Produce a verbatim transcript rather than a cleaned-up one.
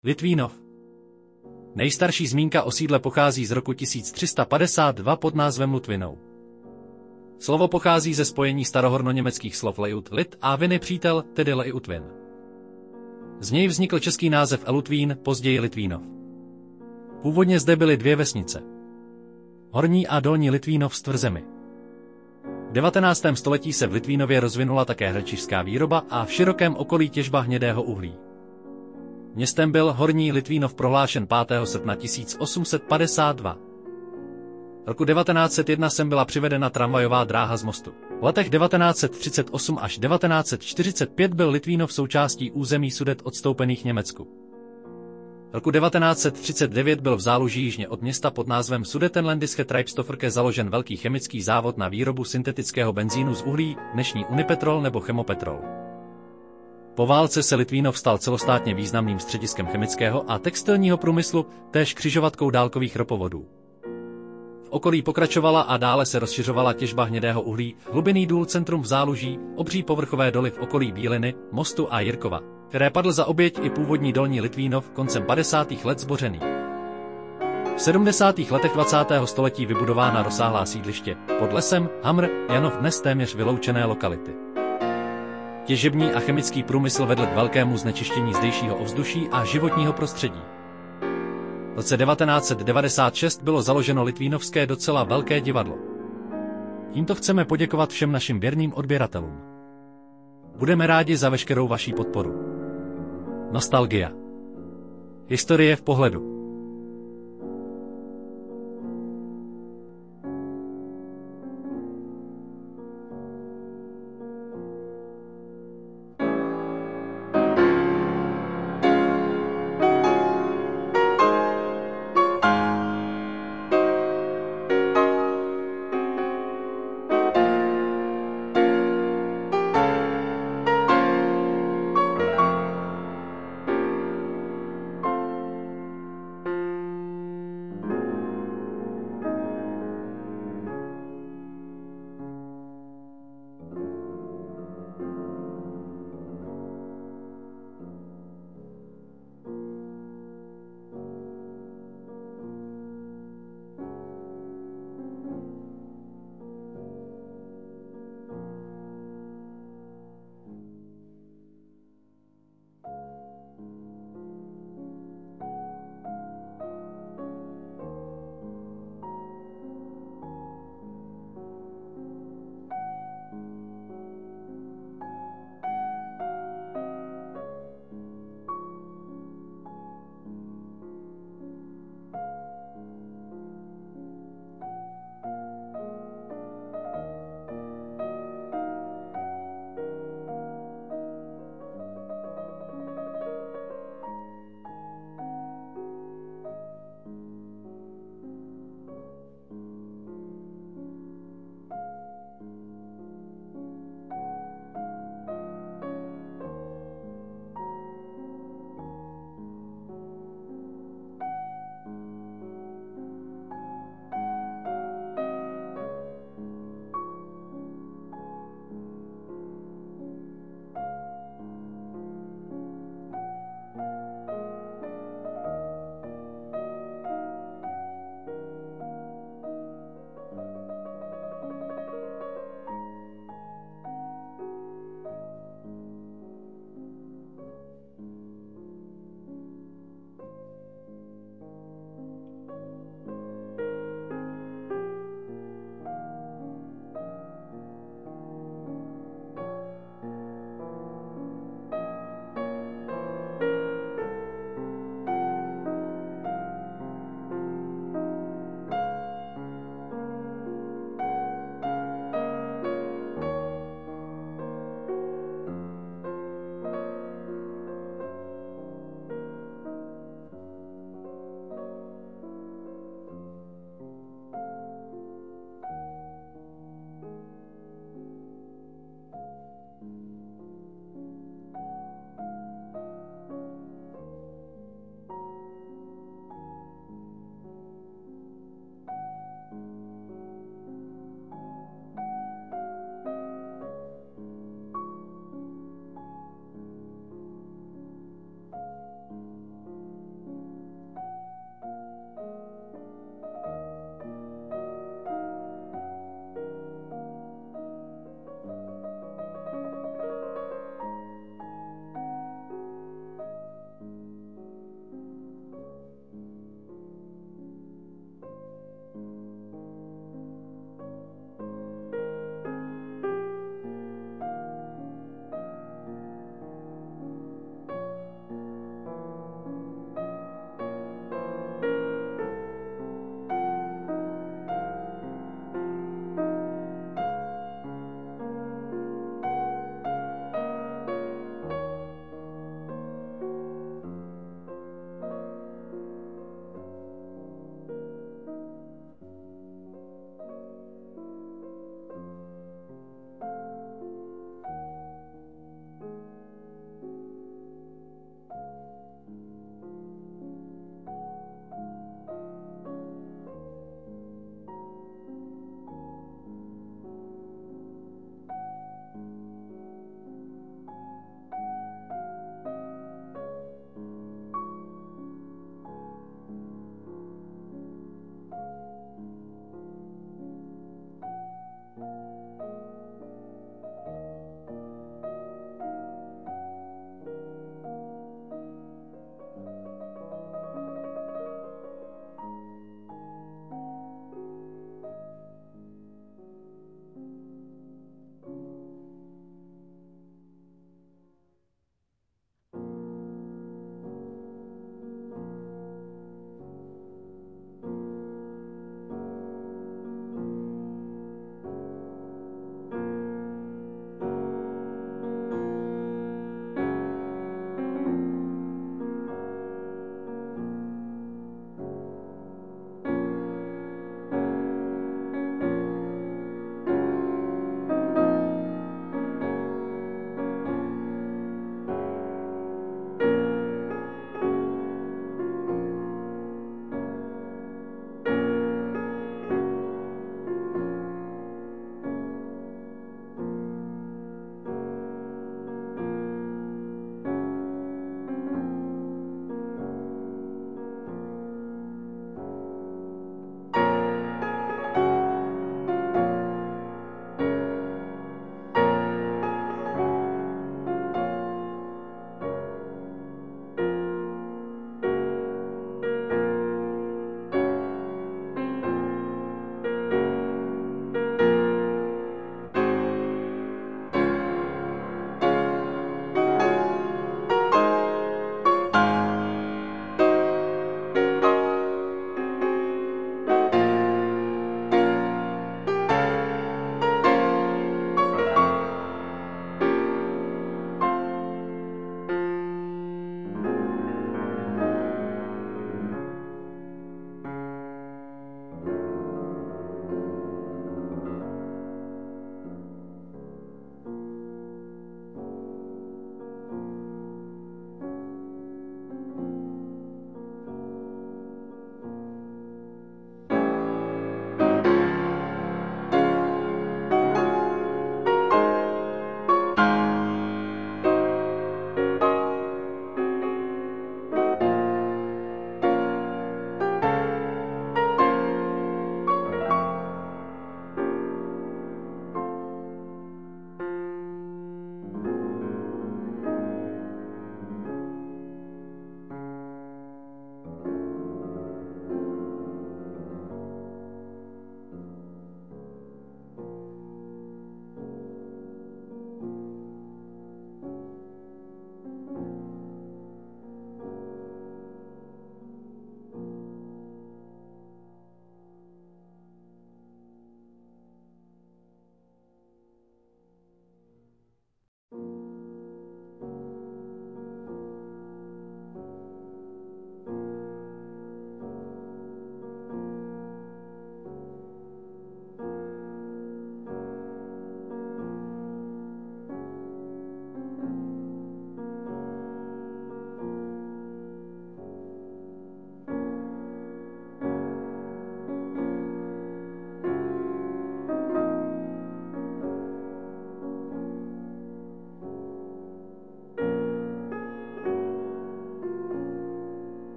Litvínov. Nejstarší zmínka o sídle pochází z roku tisíc tři sta padesát dva pod názvem Lutvinou. Slovo pochází ze spojení starohornoněmeckých slov lejut lid a viny přítel, tedy Leutvin. Z něj vznikl český název Elutvín, později Litvínov. Původně zde byly dvě vesnice. Horní a Dolní Litvínov s tvrzemi. V devatenáctém století se v Litvínově rozvinula také hračišská výroba a v širokém okolí těžba hnědého uhlí. Městem byl Horní Litvínov prohlášen pátého srpna tisíc osm set padesát dva. Roku devatenáct set jedna sem byla přivedena tramvajová dráha z mostu. V letech devatenáct set třicet osm až devatenáct set čtyřicet pět byl Litvínov součástí území Sudet odstoupených Německu. Roku devatenáct set třicet devět byl v záluží jižně od města pod názvem Sudetenlandische Treibstofferke založen velký chemický závod na výrobu syntetického benzínu z uhlí, dnešní Unipetrol nebo Chemopetrol. Po válce se Litvínov stal celostátně významným střediskem chemického a textilního průmyslu, též křižovatkou dálkových ropovodů. V okolí pokračovala a dále se rozšiřovala těžba hnědého uhlí, hlubinný důl Centrum v Záluží, obří povrchové doly v okolí Bíliny, Mostu a Jirkova, které padl za oběť i původní Dolní Litvínov koncem padesátých let zbořený. V sedmdesátých letech dvacátého století vybudována rozsáhlá sídliště pod lesem, Hamr, Janov dnes téměř vyloučené lokality. Těžební a chemický průmysl vedl k velkému znečištění zdejšího ovzduší a životního prostředí. V roce devatenáct set devadesát šest bylo založeno Litvínovské docela velké divadlo. Tímto chceme poděkovat všem našim věrným odběratelům. Budeme rádi za veškerou vaší podporu. Nostalgia. Historie v pohledu.